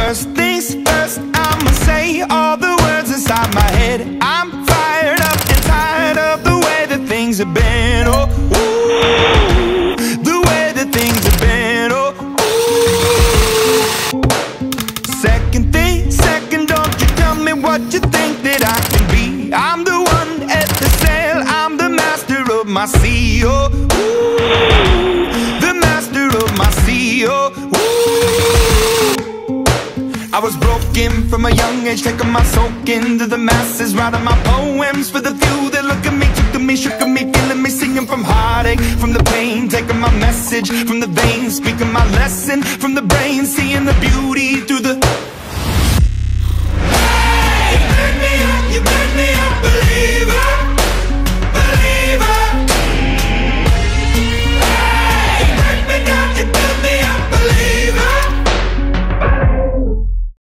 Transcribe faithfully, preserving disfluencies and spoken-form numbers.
First things first, I'ma say all the words inside my head. I'm fired up and tired of the way that things have been. Oh, ooh, the way that things have been. Oh, ooh. Second thing, second, don't you tell me what you think that I can be. I'm the one at the sail, I'm the master of my sea. Oh, ooh, the master of my sea. Oh, ooh. I was broken from a young age, taking my soak into the masses, writing my poems for the few that look at me, took at me, shook at me, feeling me, singing from heartache, from the pain, taking my message from the veins, speaking my lesson from the brain, seeing